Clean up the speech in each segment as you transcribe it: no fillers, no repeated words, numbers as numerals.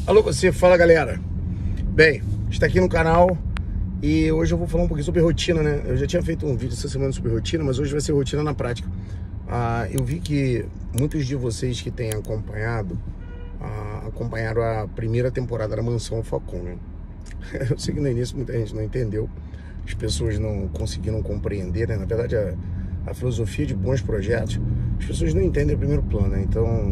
Alô você, fala galera. Bem, está aqui no canal e hoje eu vou falar um pouquinho sobre rotina, né? Eu já tinha feito um vídeo essa semana sobre rotina, mas hoje vai ser rotina na prática. Eu vi que muitos de vocês que têm acompanhado acompanharam a primeira temporada da Mansão Facom, né? Eu sei que no início muita gente não entendeu, as pessoas não conseguiram compreender, né? Na verdade, a filosofia de bons projetos, as pessoas não entendem o primeiro plano, né? Então,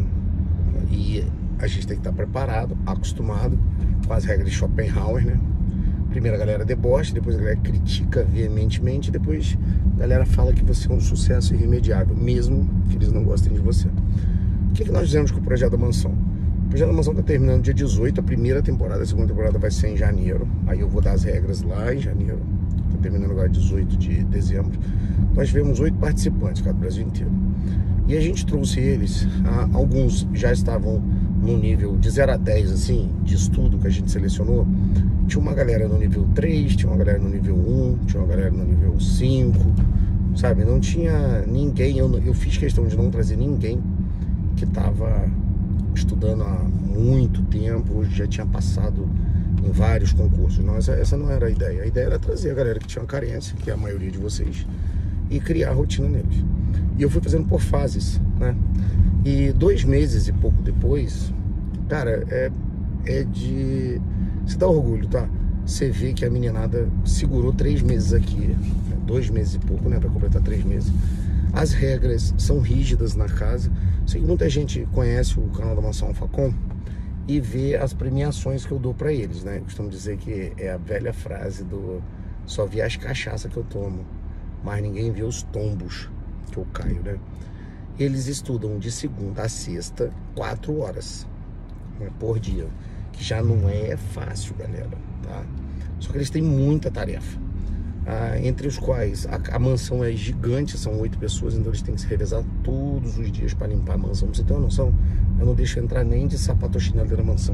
a gente tem que estar preparado, acostumado com as regras de Schopenhauer, né? Primeiro a galera debocha, depois a galera critica veementemente, depois a galera fala que você é um sucesso irremediável, mesmo que eles não gostem de você. O que nós fizemos com o Projeto da Mansão? O Projeto da Mansão está terminando dia 18, a primeira temporada, a segunda temporada vai ser em janeiro, aí eu vou dar as regras lá em janeiro, está terminando agora 18 de dezembro. Nós tivemos 8 participantes, cara, do Brasil inteiro. E a gente trouxe eles, alguns já estavam no nível de 0 a 10, assim, de estudo que a gente selecionou. Tinha uma galera no nível 3, tinha uma galera no nível 1, tinha uma galera no nível 5, sabe? Não tinha ninguém, eu fiz questão de não trazer ninguém que estava estudando há muito tempo, já tinha passado em vários concursos. Não, essa não era a ideia. A ideia era trazer a galera que tinha uma carência, que é a maioria de vocês, e criar a rotina neles. E eu fui fazendo por fases, né? E 2 meses e pouco depois, cara, é de... Você dá orgulho, tá? Você vê que a meninada segurou 3 meses aqui, né? 2 meses e pouco, né? Pra completar 3 meses. As regras são rígidas na casa. Sei que muita gente conhece o canal da Mansão Facom e vê as premiações que eu dou pra eles, né? Eu costumo dizer que é a velha frase do... Só vê as cachaças que eu tomo, mas ninguém vê os tombos que eu caio, né? Eles estudam de segunda a sexta 4 horas, né, por dia, que já não é fácil, galera, tá? Só que eles têm muita tarefa, entre os quais a mansão é gigante, são 8 pessoas, então eles têm que se revezar todos os dias para limpar a mansão. Pra você ter uma noção, eu não deixo entrar nem de sapato ou chinelo dentro da mansão.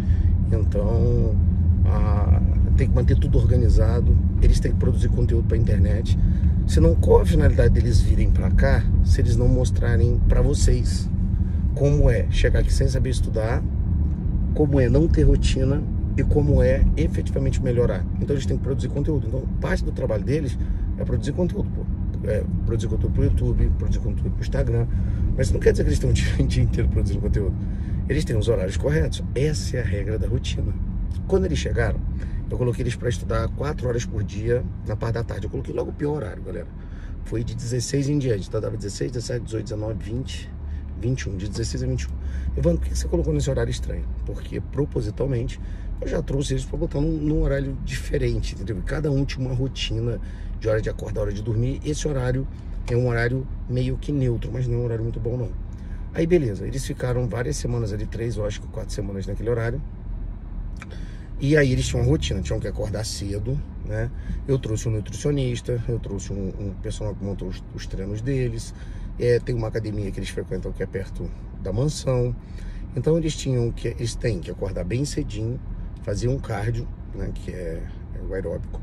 Então, tem que manter tudo organizado, eles têm que produzir conteúdo para internet. Senão, qual a finalidade deles virem para cá se eles não mostrarem para vocês como é chegar aqui sem saber estudar, como é não ter rotina e como é efetivamente melhorar? Então eles têm que produzir conteúdo. Então parte do trabalho deles é produzir conteúdo, produzir conteúdo pro YouTube, produzir conteúdo pro Instagram. Mas isso não quer dizer que eles estão o dia inteiro produzindo conteúdo. Eles têm os horários corretos. Essa é a regra da rotina. Quando eles chegaram, eu coloquei eles para estudar 4 horas por dia na parte da tarde. Eu coloquei logo o pior horário, galera. Foi de 16 em diante. Então dava 16, 17, 18, 19, 20, 21. De 16 a 21. Evandro, por que você colocou nesse horário estranho? Porque propositalmente eu já trouxe eles para botar num horário diferente, entendeu? Cada um tinha uma rotina de hora de acordar, hora de dormir. Esse horário é um horário meio que neutro, mas não é um horário muito bom, não. Aí beleza, eles ficaram várias semanas ali, 3 ou acho que 4 semanas naquele horário. E aí eles tinham uma rotina, tinham que acordar cedo, né? Eu trouxe um nutricionista, eu trouxe um personal que montou os treinos deles. Tem uma academia que eles frequentam que é perto da mansão. Então eles têm que acordar bem cedinho, fazer um cardio, né? Que é o aeróbico.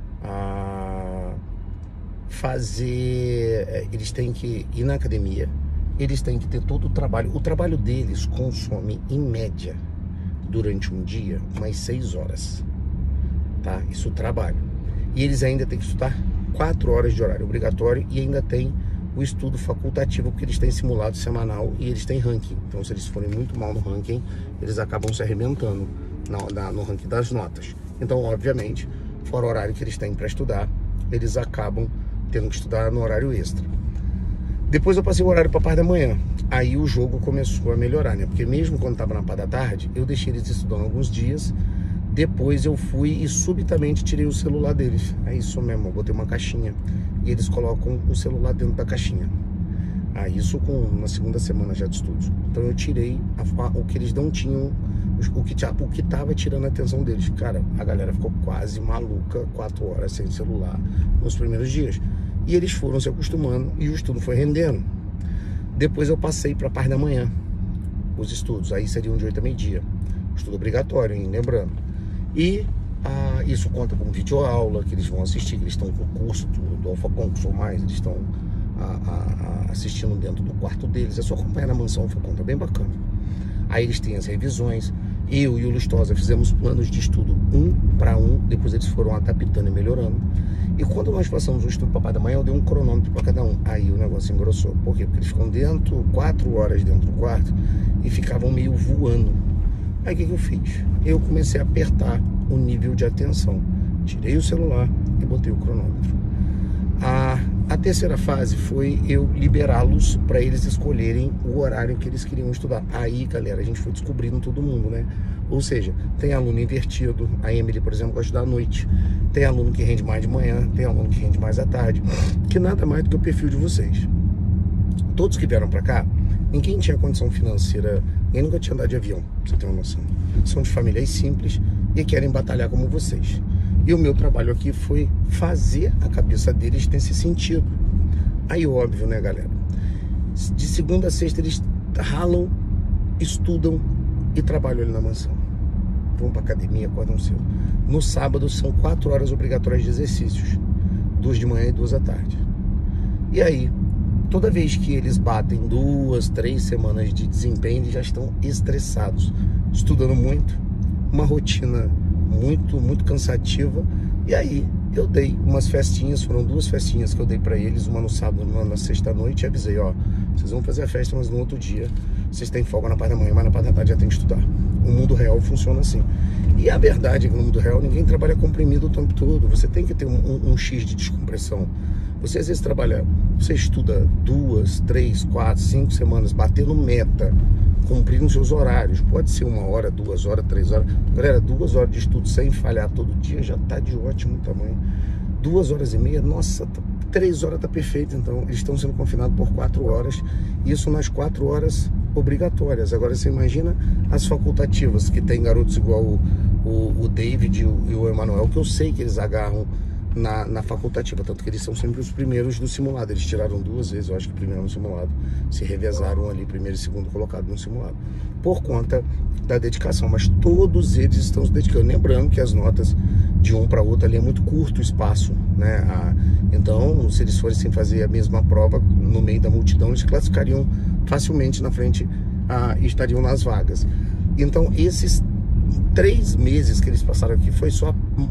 Eles têm que ir na academia, eles têm que ter todo o trabalho. O trabalho deles consome, em média, durante um dia, umas 6 horas, tá? Isso trabalho. E eles ainda têm que estudar 4 horas de horário obrigatório e ainda tem o estudo facultativo, porque eles têm simulado semanal e eles têm ranking. Então, se eles forem muito mal no ranking, eles acabam se arrebentando no ranking das notas. Então, obviamente, fora o horário que eles têm para estudar, eles acabam tendo que estudar no horário extra. Depois eu passei o horário para a parte da manhã. Aí o jogo começou a melhorar, né? Porque mesmo quando estava na parte da tarde, eu deixei eles estudando alguns dias. Depois eu fui e subitamente tirei o celular deles. É isso mesmo, eu botei uma caixinha. E eles colocam o celular dentro da caixinha. Isso na segunda semana já de estudos. Então eu tirei o que eles não tinham, o que estava tirando a atenção deles. Cara, a galera ficou quase maluca, 4 horas sem celular nos primeiros dias. E eles foram se acostumando e o estudo foi rendendo. Depois eu passei para a parte da manhã, os estudos. Aí seriam de 8 a meio-dia. Estudo obrigatório, hein? Lembrando. E isso conta como videoaula, que eles vão assistir, que eles estão com o curso do Alfacom, que sou mais, eles estão assistindo dentro do quarto deles. É só acompanhar na Mansão Alfacom, tá bem bacana. Aí eles têm as revisões. Eu e o Lustosa fizemos planos de estudo 1 para 1, depois eles foram adaptando e melhorando. E quando nós passamos o estudo papai da manhã, eu dei um cronômetro para cada um. Aí o negócio engrossou. Por quê? Porque eles ficam dentro, 4 horas dentro do quarto e ficavam meio voando. Aí o que eu fiz? Eu comecei a apertar o nível de atenção. Tirei o celular e botei o cronômetro. A terceira fase foi eu liberá-los para eles escolherem o horário que eles queriam estudar. Aí, galera, a gente foi descobrindo todo mundo, né? Ou seja, tem aluno invertido. A Emily, por exemplo, gosta de estudar à noite. Tem aluno que rende mais de manhã, tem aluno que rende mais à tarde. Que nada mais do que o perfil de vocês. Todos que vieram para cá, ninguém tinha condição financeira, ninguém nunca tinha andado de avião, pra você ter uma noção. São de famílias simples e querem batalhar como vocês. E o meu trabalho aqui foi fazer a cabeça deles nesse sentido. Aí, óbvio, né, galera? De segunda a sexta, eles ralam, estudam e trabalham ali na mansão. Vão pra academia, acordam cedo. No sábado, são 4 horas obrigatórias de exercícios. 2 de manhã e 2 à tarde. E aí, toda vez que eles batem 2, 3 semanas de desempenho, eles já estão estressados. Estudando muito, uma rotina muito cansativa. E aí eu dei umas festinhas, foram 2 festinhas que eu dei para eles, uma no sábado, uma na sexta noite, e avisei, ó, vocês vão fazer a festa, mas no outro dia vocês têm folga na parte da manhã, mas na parte da tarde já tem que estudar. O mundo real funciona assim. E a verdade é que no mundo real ninguém trabalha comprimido o tempo todo. Você tem que ter um X de descompressão. Você às vezes trabalha, você estuda 2, 3, 4, 5 semanas, batendo meta, cumprindo seus horários. Pode ser 1 hora, 2 horas, 3 horas. Galera, 2 horas de estudo sem falhar todo dia já tá de ótimo tamanho. 2 horas e meia, nossa, 3 horas tá perfeito. Então, eles estão sendo confinados por 4 horas. Isso nas 4 horas obrigatórias. Agora, você imagina as facultativas, que tem garotos igual o David e o Emanuel, que eu sei que eles agarram na facultativa, tanto que eles são sempre os primeiros do simulado. Eles tiraram 2 vezes, eu acho que primeiro no simulado, se revezaram ali, primeiro e segundo colocado no simulado, por conta da dedicação. Mas todos eles estão se dedicando, lembrando que as notas de um para outro ali é muito curto o espaço, né? Então, se eles fossem fazer a mesma prova no meio da multidão, eles classificariam facilmente na frente e estariam nas vagas. Então, esses 3 meses que eles passaram aqui foi só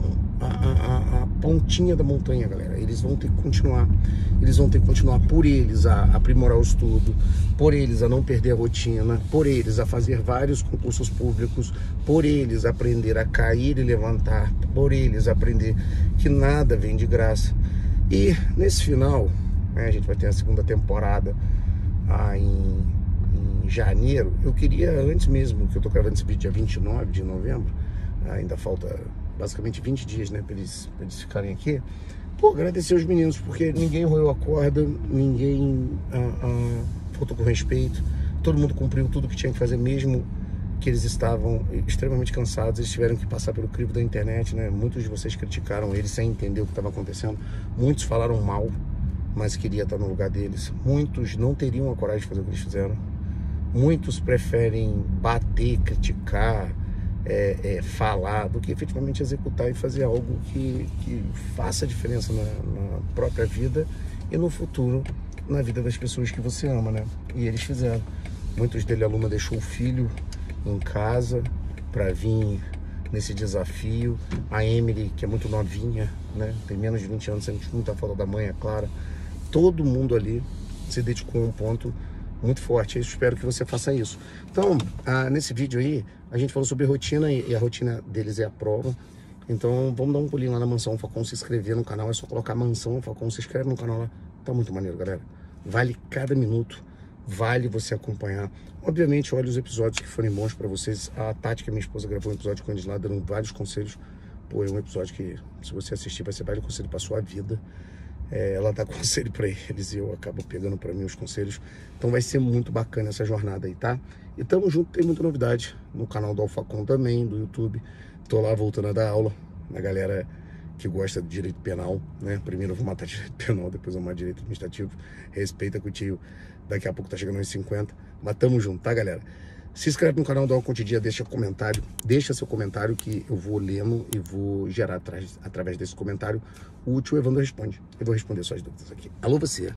a pontinha da montanha, galera. Eles vão ter que continuar. Eles vão ter que continuar por eles a aprimorar o estudo, por eles a não perder a rotina, por eles a fazer vários concursos públicos, por eles aprender a cair e levantar, por eles aprender que nada vem de graça. E nesse final, né, a gente vai ter a segunda temporada em janeiro. Eu queria, antes mesmo, que eu tô gravando esse vídeo dia 29 de novembro, ainda falta basicamente 20 dias, né, pra eles ficarem aqui. Pô, agradecer os meninos, porque ninguém roeu a corda, ninguém faltou com respeito, todo mundo cumpriu tudo que tinha que fazer, mesmo que eles estavam extremamente cansados. Eles tiveram que passar pelo crivo da internet, né? Muitos de vocês criticaram eles sem entender o que estava acontecendo, muitos falaram mal, mas queria estar no lugar deles, muitos não teriam a coragem de fazer o que eles fizeram, muitos preferem bater, criticar, falar, do que efetivamente executar e fazer algo que faça a diferença na própria vida e no futuro, na vida das pessoas que você ama, né? E eles fizeram. Muitos dele, a Luna deixou o filho em casa para vir nesse desafio. A Emily, que é muito novinha, né? Tem menos de 20 anos, sente muita falta da mãe, é Clara. Todo mundo ali se dedicou a um ponto muito forte. Eu espero que você faça isso. Então, nesse vídeo aí, a gente falou sobre rotina e a rotina deles é a prova. Então, vamos dar um pulinho lá na Mansão Falcon, se inscrever no canal. É só colocar Mansão Falcon, se inscreve no canal lá. Tá muito maneiro, galera. Vale cada minuto, vale você acompanhar. Obviamente, olha os episódios que forem bons pra vocês. A Tati, que é minha esposa, gravou um episódio com eles lá, dando vários conselhos. Pô, é um episódio que, se você assistir, vai ser vários conselhos pra sua vida. Ela dá conselho pra eles e eu acabo pegando pra mim os conselhos. Então vai ser muito bacana essa jornada aí, tá? E tamo junto, tem muita novidade no canal do Alfacom também, do YouTube. Tô lá voltando a dar aula, a galera que gosta de direito penal, né? Primeiro eu vou matar direito penal, depois eu vou matar direito administrativo. Respeita com o tio, daqui a pouco tá chegando aos 50. Mas tamo junto, tá, galera? Se inscreve no canal do Alcontidia, deixa comentário, deixa seu comentário que eu vou lendo e vou gerar através desse comentário. O tio Evandro responde. Eu vou responder suas dúvidas aqui. Alô, você!